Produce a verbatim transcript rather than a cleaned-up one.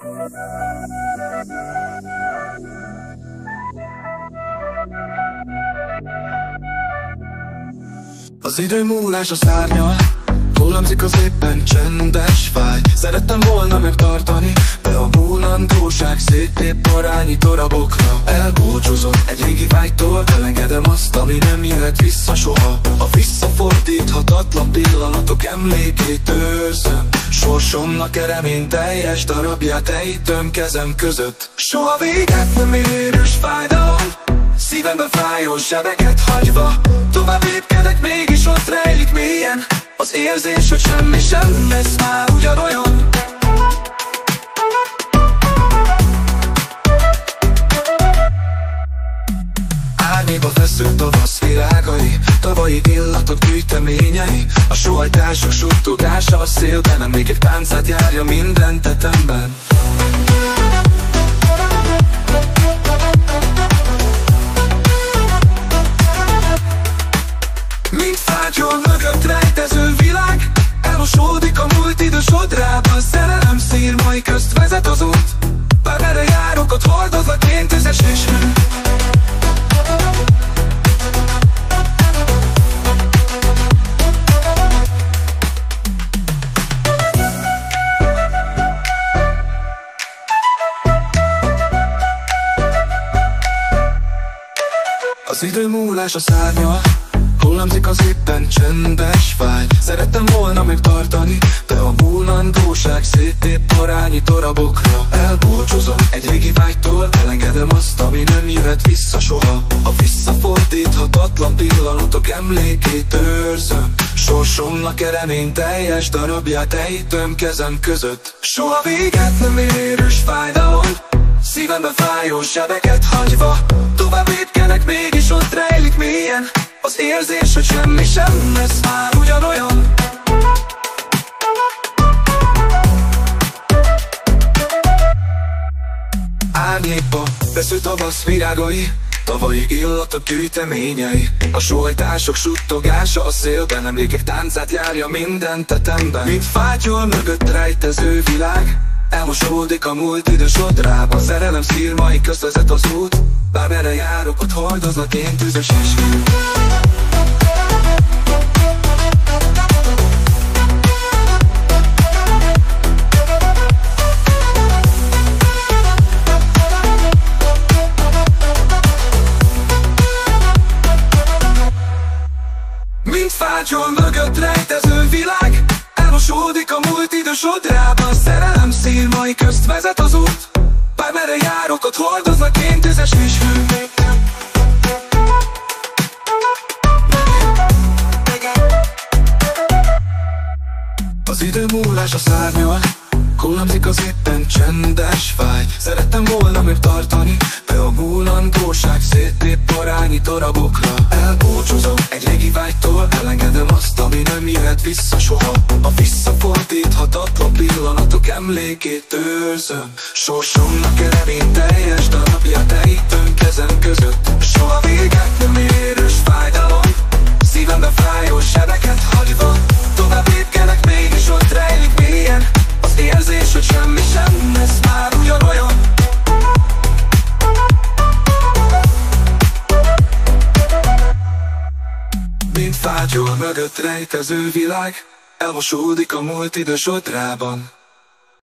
Az idő múlás a szárnyal, hullámzik az éppen csendes fáj. Szerettem volna megtartani, de a múlandóság széttép parányi darabokra. Elbúcsúzom egy régi vágytól, elengedem azt, ami nem jöhet vissza soha. A visszafordíthatatlan pillanatok emlékét őrzöm. Sorsomnak e reményteljes darabját ejtöm kezem között. Soha véget nem érős fájdalom, szívemben fájó sebeket hagyva. Tovább lépkedek, mégis ott rejlik mélyen az érzés, hogy semmi sem lesz már ugyanolyan. Árnyékba feszült tavasz virágai, tavalyi illatok gyűjteményei. A sóhajtások suttogása a szélben, emlékek táncát járja minden tetemben. Mint fátyol mögött rejtező világ, elmosódik a múlt idő sodrában. Szerelem szírmai közt vezet az út, bár merre járok, ott hordozlak én tüzes és hő. Az idő múlás a szárnyal, hullámzik az éppen csendes fáj. Szerettem volna megtartani, de a múlandóság széttép parányi darabokra. Elbúcsúzom egy régi vágytól, elengedem azt, ami nem jöhet vissza soha. A visszafordíthatatlan pillanatok emlékét őrzöm. Sorsomnak e reményteljes darabját ejtöm kezem között. Soha véget nem érős fájdalom, szívemben fájó sebeket hagyva. Tovább lépkedek, mégis ott rejlik mélyen az érzés, hogy semmi sem lesz már ugyanolyan. Árnyékba feszült tavasz virágai, tavalyi illatok gyűjteményei. A sóhajtások suttogása a szélben, emlékek táncát járja minden tetemben. Mint fátyol mögött rejtező világ, elmosódik a múlt idő sodrába. Szerelem szírmai közt vezet az út, bár merre járok, ott hordozlak én tüzes és hő. Mint fátyol mögött rejtező világ, elmosódik a múlt idő sodrában. Szerelem szírmai közt vezet az út, bár merre járok, ott hordozlak én tüzes és hő. Az idő múlás a szárnyal, hullámzik az éppen csendes fáj. Szerettem volna megtartani, de a múlandóság széttép parányi darabokra. Elbúcsúzom egy régi vágytól, elengedem azt, ami nem jöhet vissza soha. A visszafordíthatatlan pillanatok emlékét őrzöm. Sorsomnak e reményteljes darabját ejtöm kezem között. Soha véget nem érős fájdalom, szívemben fájó sebeket hagyva. Tovább lépkedek, mégis ott rejlik mélyen az érzés, hogy semmi sem lesz már ugyanolyan. Mint fátyol mögött rejtező világ, elmosódik a múlt idő sodrában.